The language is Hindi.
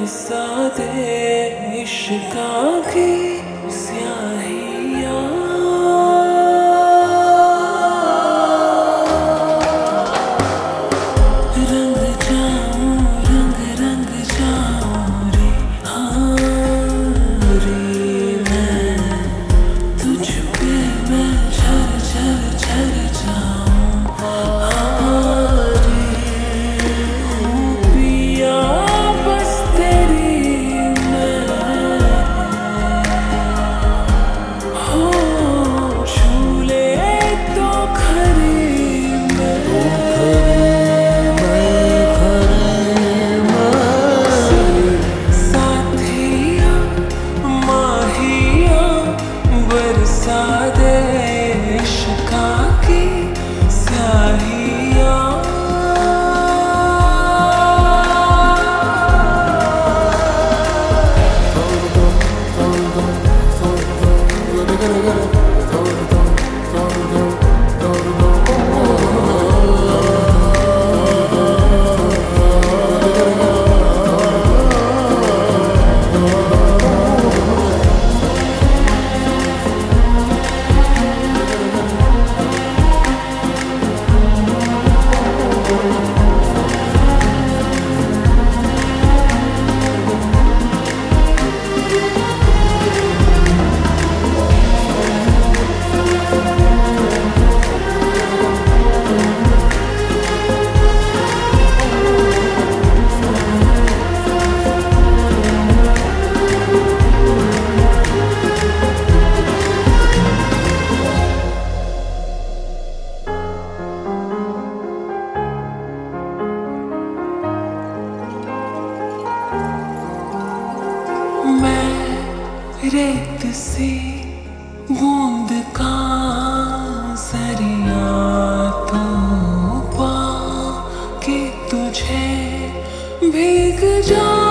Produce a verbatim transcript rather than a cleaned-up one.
बरसाते इश्क़ा की स्याहियाँ, रंग जाऊं रंग रंग जाऊं रे हाँ रे मैं तुझ पे मैं झर झर झर जाऊं हाँ रे पिया बस तेरी मैं हो छू ले तो खरी साथिया माहिया बरसा दे इश्क़ा की स्याहियाँ, मैं रेत सी बूंद का ज़रिया तू पा के तुझे भीग जा।